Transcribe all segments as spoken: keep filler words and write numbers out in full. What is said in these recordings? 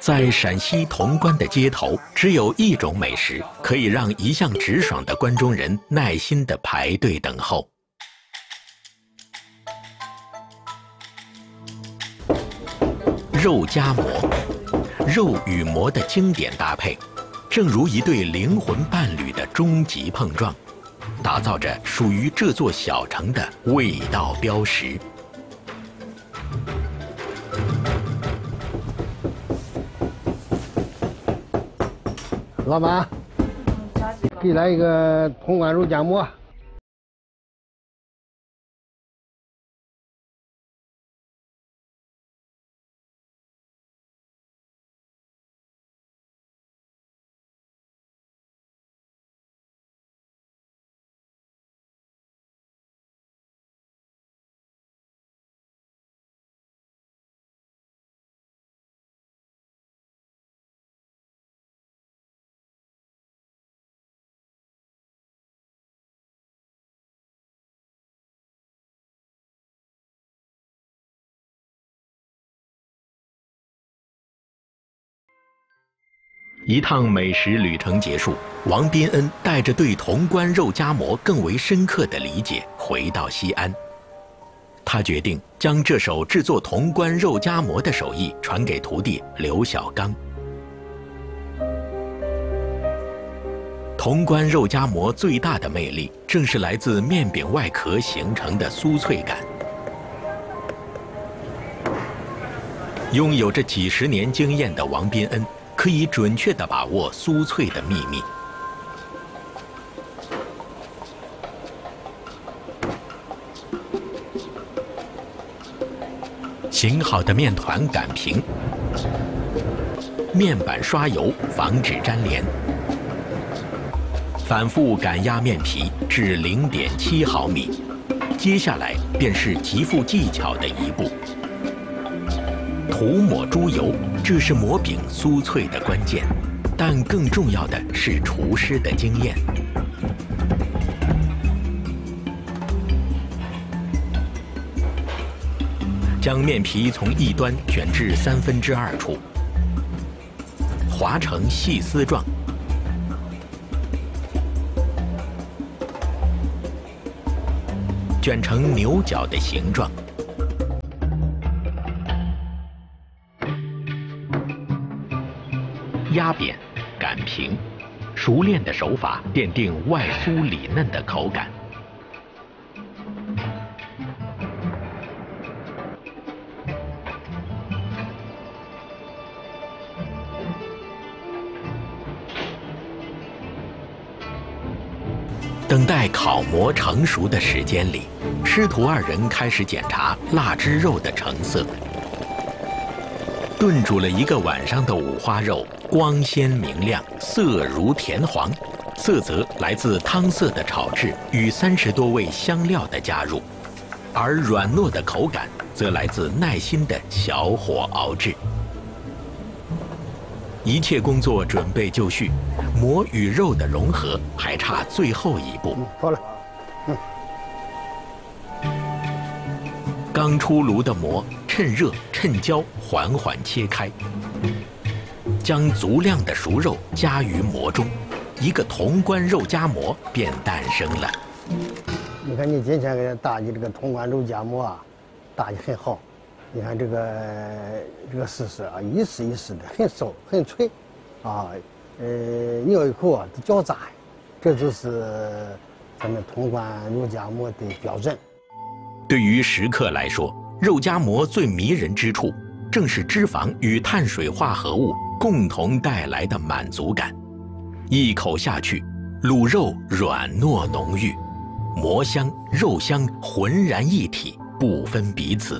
在陕西潼关的街头，只有一种美食可以让一向直爽的关中人耐心地排队等候。肉夹馍，肉与馍的经典搭配，正如一对灵魂伴侣的终极碰撞，打造着属于这座小城的味道标识。 老板，给来一个潼关肉夹馍。 一趟美食旅程结束，王宾恩带着对潼关肉夹馍更为深刻的理解回到西安。他决定将这手制作潼关肉夹馍的手艺传给徒弟刘小刚。潼关肉夹馍最大的魅力，正是来自面饼外壳形成的酥脆感。拥有着几十年经验的王宾恩，可以准确地把握酥脆的秘密。醒好的面团擀平，面板刷油防止粘连，反复擀压面皮至 零点七毫米。接下来便是极富技巧的一步。涂抹猪油，这是馍饼酥脆的关键，但更重要的是厨师的经验。将面皮从一端卷至三分之二处，划成细丝状，卷成牛角的形状。压扁、擀平，熟练的手法奠定外酥里嫩的口感。等待烤馍成熟的时间里，师徒二人开始检查腊汁肉的成色。炖煮了一个晚上的五花肉，光鲜明亮，色如田黄，色泽来自汤色的炒制与三十多味香料的加入，而软糯的口感则来自耐心的小火熬制。一切工作准备就绪，馍与肉的融合还差最后一步。 嗯，好了。嗯。 刚出炉的馍，趁热趁焦缓缓切开，将足量的熟肉加于馍中，一个潼关肉夹馍便诞生了。 你看你今天给打的这个潼关肉夹馍啊，打得很好。你看这个这个丝丝啊，一丝一丝的，很酥很脆，啊，呃，咬一口啊都叫渣，这就是咱们潼关肉夹馍的标准。 对于食客来说，肉夹馍最迷人之处，正是脂肪与碳水化合物共同带来的满足感。一口下去，卤肉软糯浓郁，馍香、肉香浑然一体，不分彼此。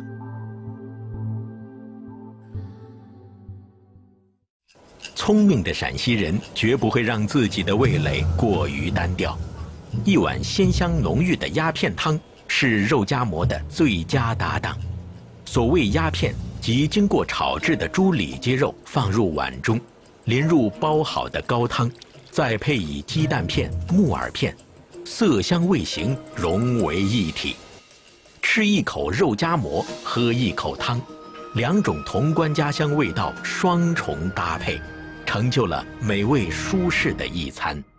聪明的陕西人绝不会让自己的味蕾过于单调，一碗鲜香浓郁的鸭片汤是肉夹馍的最佳搭档。所谓鸭片，即经过炒制的猪里脊肉放入碗中，淋入煲好的高汤，再配以鸡蛋片、木耳片，色香味形融为一体。吃一口肉夹馍，喝一口汤， 两种潼关家乡味道双重搭配，成就了美味舒适的一餐。